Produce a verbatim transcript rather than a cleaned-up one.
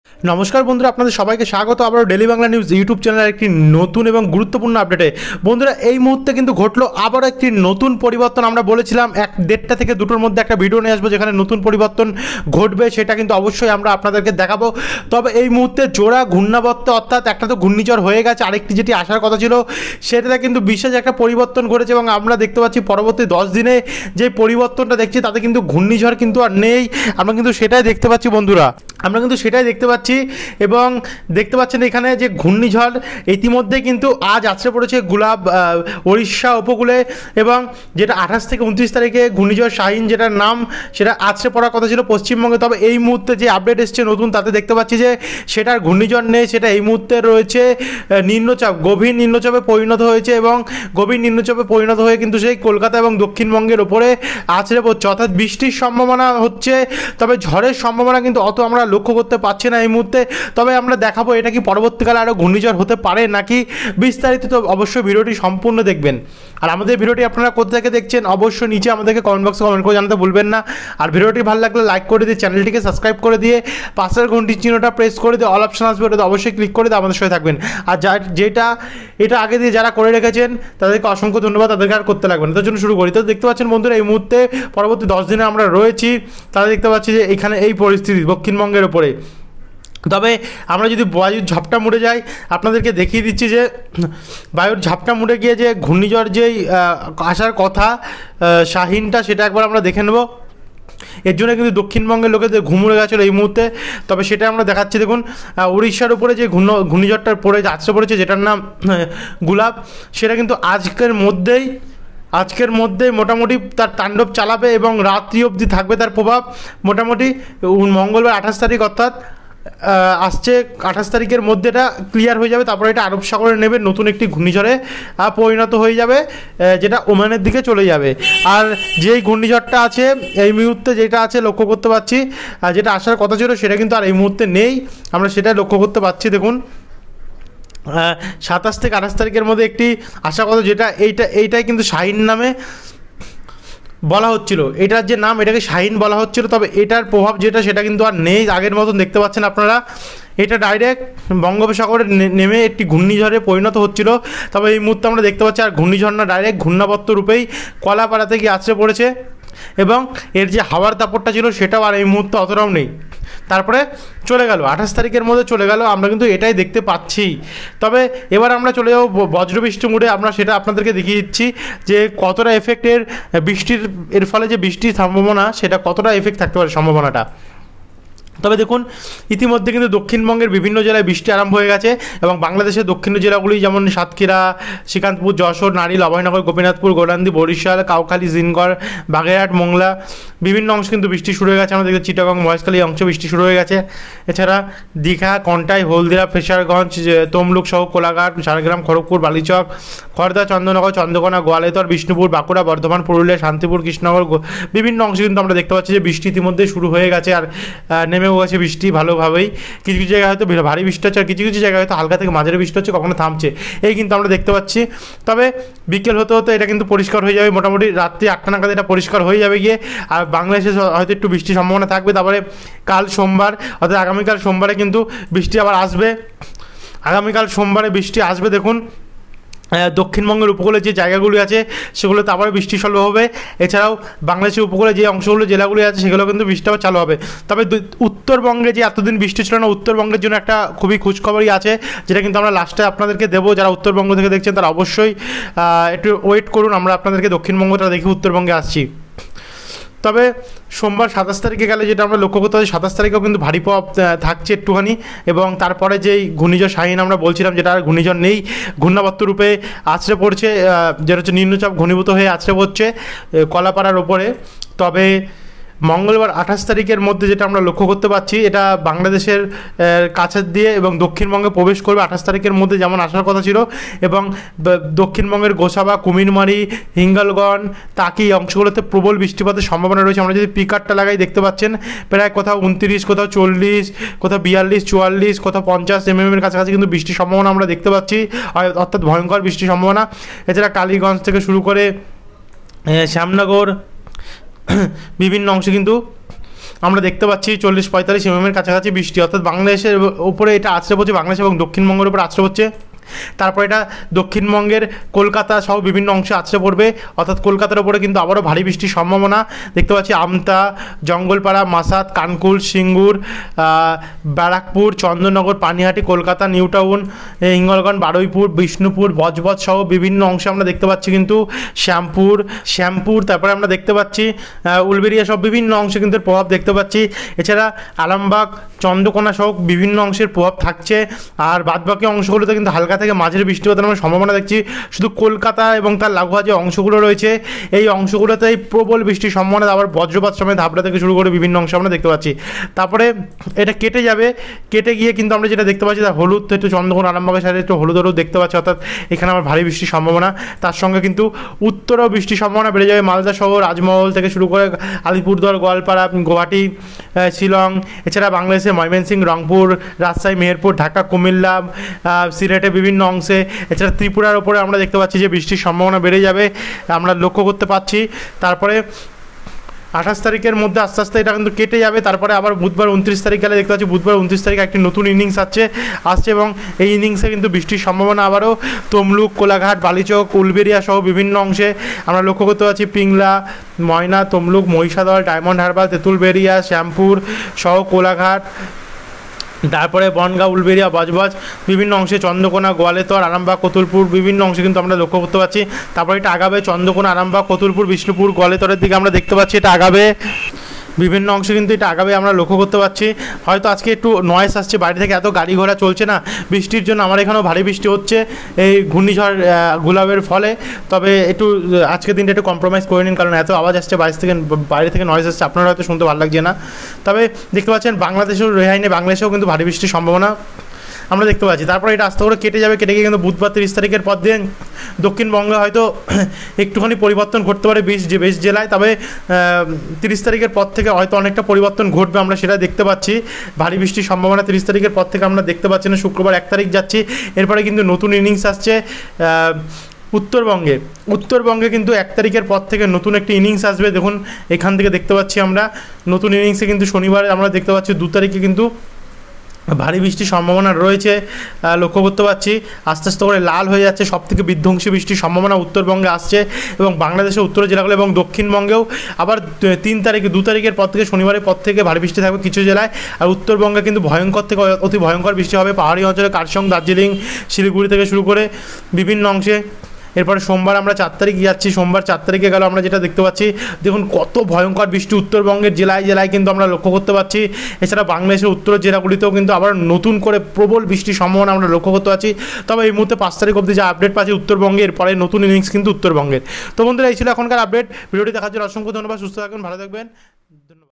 নমস্কার বন্ধুরা, আপনাদের সবাইকে স্বাগত আবারও ডেলি বাংলা নিউজ ইউটিউব চ্যানেলের একটি নতুন এবং গুরুত্বপূর্ণ আপডেটে। বন্ধুরা, এই মুহূর্তে কিন্তু ঘটলো আবারও একটি নতুন পরিবর্তন। আমরা বলেছিলাম এক দেড়টা থেকে দুটোর মধ্যে একটা ভিডিও নিয়ে আসবো যেখানে নতুন পরিবর্তন ঘটবে, সেটা কিন্তু অবশ্যই আমরা আপনাদেরকে দেখাবো। তবে এই মুহূর্তে জোড়া ঘূর্ণাবর্ত, অর্থাৎ একটা তো ঘূর্ণিঝড় হয়ে গেছে, আরেকটি যেটি আসার কথা ছিল সেটাতে কিন্তু বিশেষ একটা পরিবর্তন ঘটেছে এবং আমরা দেখতে পাচ্ছি পরবর্তী দশ দিনে যে পরিবর্তনটা দেখছি তাতে কিন্তু ঘূর্ণিঝড় কিন্তু আর নেই। আমরা কিন্তু সেটাই দেখতে পাচ্ছি বন্ধুরা, আমরা কিন্তু সেটাই দেখতে পাচ্ছি এবং দেখতে পাচ্ছেন এখানে যে ঘূর্ণিঝড় ইতিমধ্যে কিন্তু আজ আছড়ে পড়েছে গুলাব উড়িষ্যা উপকূলে, এবং যেটা আঠাশ থেকে উনত্রিশ তারিখে ঘূর্ণিঝড় শাহিন যেটার নাম সেটা আছড়ে পড়ার কথা ছিল পশ্চিমবঙ্গে। তবে এই মুহূর্তে যে আপডেট এসছে নতুন, তাতে দেখতে পাচ্ছি যে সেটার ঘূর্ণিঝড় নেই, সেটা এই মুহূর্তে রয়েছে নিম্নচাপ, গভীর নিম্নচাপে পরিণত হয়েছে এবং গভীর নিম্নচাপে পরিণত হয়ে কিন্তু সেই কলকাতা এবং দক্ষিণবঙ্গের ওপরে আছড়ে পড়ছে, অর্থাৎ বৃষ্টির সম্ভাবনা হচ্ছে। তবে ঝড়ের সম্ভাবনা কিন্তু অত আমরা লক্ষ্য করতে পারছি না এই মুহূর্তে। তবে আমরা দেখাবো এটা কি পরবর্তীকালে আরও ঘূর্ণিঝড় হতে পারে নাকি, বিস্তারিত তো অবশ্যই ভিডিওটি সম্পূর্ণ দেখবেন। আর আমাদের ভিডিওটি আপনারা কোথা থেকে দেখছেন অবশ্যই নিচে আমাদেরকে কমেন্ট বক্সে কমেন্ট করে জানাতে ভুলবেন না। আর ভিডিওটি ভালো লাগলে লাইক করে দিয়ে চ্যানেলটিকে সাবস্ক্রাইব করে দিয়ে পাশের ঘন্টির চিহ্নটা প্রেস করে দিয়ে অল অপশন আসবে, ওটাতে অবশ্যই ক্লিক করে দিয়ে আমাদের সাথে থাকবেন। আর যা যেটা এটা আগে দিয়ে যারা করে রেখেছেন তাদেরকে অসংখ্য ধন্যবাদ, তাদেরকে আর করতে লাগবে না। তার জন্য শুরু করি। তো দেখতে পাচ্ছেন বন্ধুরা, এই মুহূর্তে পরবর্তী দশ দিনে আমরা রয়েছি, তাহলে দেখতে পাচ্ছি যে এখানে এই পরিস্থিতি দক্ষিণবঙ্গের ওপরে। তবে আমরা যদি বায়ুর ঝাপটা মুড়ে যাই, আপনাদেরকে দেখিয়ে দিচ্ছি যে বায়ুর ঝাপটা মুড়ে গিয়ে যে ঘূর্ণিঝড় যেই আসার কথা শাহিনটা, সেটা একবার আমরা দেখে নেব। এর জন্য কিন্তু দক্ষিণবঙ্গের লোকেদের ঘুম উড়ে গেছিলো এই মুহূর্তে। তবে সেটা আমরা দেখাচ্ছি, দেখুন উড়িষ্যার উপরে যে ঘূর্ণ ঘূর্ণিঝড়টা পড়ে আছড়ে পড়েছে যেটার নাম গুলাব, সেটা কিন্তু আজকের মধ্যেই আজকের মধ্যে মোটামুটি তার তাণ্ডব চালাবে এবং রাত্রি অবধি থাকবে তার প্রভাব। মোটামুটি মঙ্গলবার আঠাশ তারিখ অর্থাৎ আসছে আঠাশ তারিখের মধ্যে এটা ক্লিয়ার হয়ে যাবে। তারপরে এটা আরব সাগরে নেবে, নতুন একটি ঘূর্ণিঝড়ে পরিণত হয়ে যাবে, যেটা ওমানের দিকে চলে যাবে। আর যেই ঘূর্ণিঝড়টা আছে এই মুহূর্তে, যেটা আছে লক্ষ্য করতে পারছি, যেটা আসার কথা ছিল সেটা কিন্তু আর এই মুহূর্তে নেই, আমরা সেটা লক্ষ্য করতে পারছি। দেখুন সাতাশ থেকে আঠাশ তারিখের মধ্যে একটি আশা কথা, যেটা এইটা এইটাই কিন্তু শাহিন নামে বলা হচ্ছিল, এটার যে নাম এটাকে শাহিন বলা হচ্ছিল। তবে এটার প্রভাব যেটা সেটা কিন্তু আর নেই আগের মতন, দেখতে পাচ্ছেন আপনারা। এটা ডাইরেক্ট বঙ্গোপসাগরে নেমে একটি ঘূর্ণিঝড়ে পরিণত হচ্ছিল। তবে এই মুহূর্তে আমরা দেখতে পাচ্ছি আর ঘূর্ণিঝড় না, ডাইরেক্ট ঘূর্ণাবর্ত রূপেই কলাপাড়াতে গিয়ে আছড়ে পড়েছে এবং এর যে হাওয়ার দাপটটা ছিল সেটাও আর এই মুহূর্তে অতটাও নেই। তারপরে চলে গেল আঠাশ তারিখের মধ্যে চলে গেল, আমরা কিন্তু এটাই দেখতে পাচ্ছি। তবে এবার আমরা চলে যাবো বজ্রবৃষ্টি মুডে, আমরা সেটা আপনাদেরকে দেখিয়ে দিচ্ছি যে কতটা এফেক্টের বৃষ্টির এর ফলে যে বৃষ্টির সম্ভাবনা, সেটা কতটা এফেক্ট থাকতে পারে সম্ভাবনাটা। তবে দেখুন ইতিমধ্যে কিন্তু দক্ষিণবঙ্গের বিভিন্ন জেলায় বৃষ্টি আরম্ভ হয়ে গেছে এবং বাংলাদেশের দক্ষিণের জেলাগুলি যেমন সাতক্ষীরা, শ্রীকান্তপুর, যশোর, নারিল, অভয়নগর, গোপীনাথপুর, গোলান্দি, বরিশাল, কাউখালী, জিনগড়, বাগেরহাট, মোংলা বিভিন্ন অংশ কিন্তু বৃষ্টি শুরু হয়ে গেছে। আমাদের চিটাগং, মহেশখালী অংশ বৃষ্টি শুরু হয়ে গেছে। এছাড়া দীঘা, কন্টাই, হলদিয়া, ফ্রেশারগঞ্জ, তমলুক সহ কোলাঘাট, ঝাড়গ্রাম, খড়গপুর, বালিচক, খড়দা, চন্দননগর, চন্দ্রকোনা, গোয়ালেতর, বিষ্ণুপুর, বাঁকুড়া, বর্ধমান, পুরুলিয়া, শান্তিপুর, কৃষ্ণনগর বিভিন্ন অংশে কিন্তু আমরা দেখতে পাচ্ছি যে বৃষ্টি ইতিমধ্যে শুরু হয়ে গেছে আর নেমে গেছে বৃষ্টি ভালোভাবেই। কিছু কিছু জায়গায় হয়তো ভারী বৃষ্টি হচ্ছে আর কিছু কিছু জায়গায় হয়তো হালকা থেকে মাঝারি বৃষ্টি হচ্ছে, কখনো থামছে, এই কিন্তু আমরা দেখতে পাচ্ছি। তবে বিকেল হতে হতে এটা কিন্তু পরিষ্কার হয়ে যাবে, মোটামুটি রাত্রি আটটা নাগাদ এটা পরিষ্কার হয়ে যাবে গিয়ে। আর বাংলাদেশে হয়তো একটু বৃষ্টির সম্ভাবনা থাকবে। তারপরে কাল সোমবার অর্থাৎ আগামীকাল সোমবারে কিন্তু বৃষ্টি আবার আসবে, আগামীকাল সোমবারে বৃষ্টি আসবে। দেখুন দক্ষিণবঙ্গের উপকূলে যে জায়গাগুলি আছে সেগুলোতে আবার বৃষ্টি চালু হবে। এছাড়াও বাংলাদেশের উপকূলে যে অংশগুলো জেলাগুলি আছে সেগুলো কিন্তু বৃষ্টিও চালু হবে। তবে উত্তরবঙ্গে যে এতদিন বৃষ্টি ছিল না, উত্তরবঙ্গের জন্য একটা খুবই খোঁজখবরই আছে, যেটা কিন্তু আমরা লাস্টে আপনাদেরকে দেবো। যারা উত্তরবঙ্গ থেকে দেখছেন তারা অবশ্যই একটু ওয়েট করুন, আমরা আপনাদেরকে দক্ষিণবঙ্গটা দেখি উত্তরবঙ্গে আসছি। তবে সোমবার সাতাশ তারিখে গেলে যেটা আমরা লক্ষ্য করতে পারি, সাতাশ তারিখেও কিন্তু ভারী প্রভাব থাকছে একটুখানি। এবং তারপরে যেই ঘূর্ণিঝড় শাহিন আমরা বলছিলাম, যেটা আর ঘূর্ণিঝড় নেই, ঘূর্ণাবর্ত রূপে আছড়ে পড়ছে, যেটা হচ্ছে নিম্নচাপ ঘনীভূত হয়ে আছড়ে পড়ছে কলাপাড়ার ওপরে। তবে মঙ্গলবার আঠাশ তারিখের মধ্যে যেটা আমরা লক্ষ্য করতে পারছি, এটা বাংলাদেশের কাছের দিয়ে এবং দক্ষিণবঙ্গে প্রবেশ করবে আঠাশ তারিখের মধ্যে যেমন আসার কথা ছিল। এবং দক্ষিণবঙ্গের গোসাবা, কুমিরমারি, হিঙ্গলগঞ্জ, তাকি অংশগুলোতে প্রবল বৃষ্টিপাতের সম্ভাবনা রয়েছে। আমরা যদি পিকারটা লাগাই দেখতে পাচ্ছেন প্রায় কোথাও উনত্রিশ, কোথাও চল্লিশ, কোথাও বিয়াল্লিশ, চুয়াল্লিশ, কোথাও পঞ্চাশ এমএমের কাছাকাছি কিন্তু বৃষ্টির সম্ভাবনা আমরা দেখতে পাচ্ছি, অর্থাৎ ভয়ঙ্কর বৃষ্টির সম্ভাবনা। এছাড়া কালীগঞ্জ থেকে শুরু করে শ্যামনগর বিভিন্ন অংশে কিন্তু আমরা দেখতে পাচ্ছি চল্লিশ পঁয়তাল্লিশ এমএমের কাছাকাছি বৃষ্টি, অর্থাৎ বাংলাদেশের উপরে এটা আছড়ে পড়ছে, বাংলাদেশ এবং দক্ষিণবঙ্গের উপর আছড়ে পড়ছে। তারপর এটা দক্ষিণবঙ্গের কলকাতা সহ বিভিন্ন অংশে আছড়ে পড়বে, অর্থাৎ কলকাতার উপরে কিন্তু আবারও ভারী বৃষ্টির সম্ভাবনা দেখতে পাচ্ছি। আমতা, জঙ্গলপাড়া, মাসাত, কানকুল, সিঙ্গুর, ব্যারাকপুর, চন্দননগর, পানিহাটি, কলকাতা, নিউ টাউন, হিঙ্গলগঞ্জ, বারুইপুর, বিষ্ণুপুর, বজবজ সহ বিভিন্ন অংশে আমরা দেখতে পাচ্ছি কিন্তু শ্যামপুর শ্যামপুর তারপরে আমরা দেখতে পাচ্ছি উলবেরিয়া সব বিভিন্ন অংশে কিন্তু প্রভাব দেখতে পাচ্ছি। এছাড়া আরামবাগ, চন্দ্রকোনা সহ বিভিন্ন অংশের প্রভাব থাকছে। আর বাদবাকি অংশগুলোতে কিন্তু হালকা থেকে মাঝের বৃষ্টিপাতের আমরা সম্ভাবনা দেখছি। শুধু কলকাতা এবং তার লাগোয়া যে অংশগুলো রয়েছে এই অংশগুলোতেই প্রবল বৃষ্টির সম্ভাবনা, আবার বজ্রপাত সময় ধাপড়া থেকে শুরু করে বিভিন্ন অংশ আমরা দেখতে পাচ্ছি। তারপরে এটা কেটে যাবে, কেটে গিয়ে কিন্তু আমরা যেটা দেখতে পাচ্ছি তার হলুদ একটু চন্দ্রকোনা আরামবাগের সাইডে একটু হলুদ হলুদ দেখতে পাচ্ছি, অর্থাৎ এখানে আমার ভারী বৃষ্টির সম্ভাবনা। তার সঙ্গে কিন্তু উত্তরেও বৃষ্টির সম্ভাবনা বেড়ে যাবে, মালদা শহর, রাজমহল থেকে শুরু করে আলিপুরদুয়ার, গোয়ালপাড়া, গুয়াহাটি, শিলং, এছাড়া বাংলাদেশের ময়মনসিংহ, রংপুর, রাজশাহী, মেহেরপুর, ঢাকা, কুমিল্লা, সিলেটে বিভিন্ন অংশে, এছাড়া ত্রিপুরার ওপরে আমরা দেখতে পাচ্ছি যে বৃষ্টির সম্ভাবনা বেড়ে যাবে, আমরা লক্ষ্য করতে পারছি। তারপরে আঠাশ তারিখের মধ্যে আস্তে আস্তে এটা কিন্তু কেটে যাবে। তারপরে আবার বুধবার উনত্রিশ তারিখ গেলে দেখতে পাচ্ছি বুধবার উনত্রিশ তারিখে একটি নতুন ইনিংস আসছে আসছে এবং এই ইনিংসে কিন্তু বৃষ্টির সম্ভাবনা আবারও তমলুক, কোলাঘাট, বালিচক, উলবেরিয়া সহ বিভিন্ন অংশে আমরা লক্ষ্য করতে পারছি। পিংলা, ময়না, তমলুক, মহিষাদল, ডায়মন্ড হারবার, তেঁতুলবেরিয়া, শ্যামপুর সহ কোলাঘাট, তারপরে বনগাঁ, উলবেরিয়া, বজবজ বিভিন্ন অংশে, চন্দ্রকোনা, গোয়ালেতর, আরামবাগ, কতুলপুর বিভিন্ন অংশে কিন্তু আমরা লক্ষ্য করতে পারছি। তারপরে এটা আগাবে চন্দ্রকোনা, আরামবাগ, কতুলপুর, বিষ্ণুপুর, গোয়ালেতরের দিকে আমরা দেখতে পাচ্ছি এটা আগাবে বিভিন্ন অংশে কিন্তু এটা আগাবে আমরা লক্ষ্য করতে পারছি। হয়তো আজকে একটু নয়েস আসছে বাইরে থেকে, এত গাড়ি ঘোড়া চলছে না বৃষ্টির জন্য, আমার এখানেও ভারী বৃষ্টি হচ্ছে এই ঘূর্ণিঝড় গুলাবের ফলে। তবে একটু আজকের দিনটা একটু কম্প্রোমাইজ করে নিন, কারণ এত আওয়াজ আসছে বাইরে থেকে, বাইরে থেকে নয়েস আসছে, আপনারা হয়তো শুনতে ভালো লাগছে না। তবে দেখতে পাচ্ছেন বাংলাদেশেও রেহাই নেই, বাংলাদেশেও কিন্তু ভারী বৃষ্টির সম্ভাবনা আমরা দেখতে পাচ্ছি। তারপরে এটা আস্তে করে কেটে যাবে, কেটে গিয়ে কিন্তু বুধবার তিরিশ তারিখের পর দিন দক্ষিণবঙ্গে হয়তো একটুখানি পরিবর্তন ঘটতে পারে বেশ যে বেশ জেলায়, তবে তিরিশ তারিখের পর থেকে হয়তো অনেকটা পরিবর্তন ঘটবে, আমরা সেটা দেখতে পাচ্ছি। ভারী বৃষ্টির সম্ভাবনা তিরিশ তারিখের পর থেকে আমরা দেখতে পাচ্ছি না। শুক্রবার এক তারিখ যাচ্ছি, এরপরে কিন্তু নতুন ইনিংস আসছে উত্তরবঙ্গে উত্তরবঙ্গে কিন্তু এক তারিখের পর থেকে নতুন একটি ইনিংস আসবে। দেখুন এখান থেকে দেখতে পাচ্ছি আমরা নতুন ইনিংসে কিন্তু শনিবার আমরা দেখতে পাচ্ছি দু তারিখে কিন্তু ভারী বৃষ্টির সম্ভাবনা রয়েছে, লক্ষ্য করতে পারছি। আস্তে আস্তে করে লাল হয়ে যাচ্ছে, সব থেকে বিধ্বংসী বৃষ্টির সম্ভাবনা উত্তরবঙ্গে আসছে এবং বাংলাদেশের উত্তর জেলাগুলো এবং দক্ষিণবঙ্গেও আবার তিন তারিখে দু তারিখের পর থেকে শনিবারের পর থেকে ভারী বৃষ্টি থাকবে কিছু জেলায়। আর উত্তরবঙ্গে কিন্তু ভয়ঙ্কর থেকে অতি ভয়ঙ্কর বৃষ্টি হবে, পাহাড়ি অঞ্চলে কার্শিয়ং, দার্জিলিং, শিলিগুড়ি থেকে শুরু করে বিভিন্ন অংশে। এরপরে সোমবার আমরা চার তারিখ যাচ্ছি, সোমবার চার তারিখে গেল আমরা যেটা দেখতে পাচ্ছি দেখুন কত ভয়ঙ্কর বৃষ্টি উত্তরবঙ্গের জেলায় জেলায় কিন্তু আমরা লক্ষ্য করতে পারছি। এছাড়া বাংলাদেশের উত্তর জেলাগুলিতেও কিন্তু আবার নতুন করে প্রবল বৃষ্টির সম্ভাবনা আমরা লক্ষ্য করতে পারছি। তবে এই মুহূর্তে পাঁচ তারিখ অবধি যে আপডেট পাচ্ছি উত্তরবঙ্গের, পরে নতুন ইনিংস কিন্তু উত্তরবঙ্গের। তো বন্ধুরা এই ছিল এখনকার আপডেট। ভিডিওটি দেখার জন্য অসংখ্য ধন্যবাদ, সুস্থ থাকবেন, ভালো থাকবেন, ধন্যবাদ।